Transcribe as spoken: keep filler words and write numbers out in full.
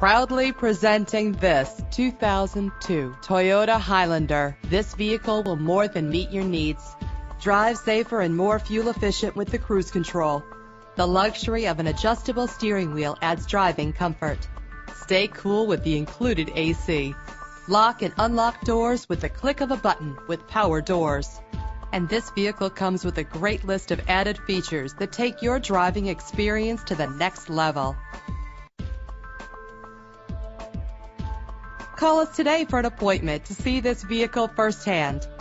Proudly presenting this two thousand two Toyota Highlander. This vehicle will more than meet your needs. Drive safer and more fuel efficient with the cruise control. The luxury of an adjustable steering wheel adds driving comfort. Stay cool with the included A C. Lock and unlock doors with the click of a button with power doors. And this vehicle comes with a great list of added features that take your driving experience to the next level. Call us today for an appointment to see this vehicle firsthand.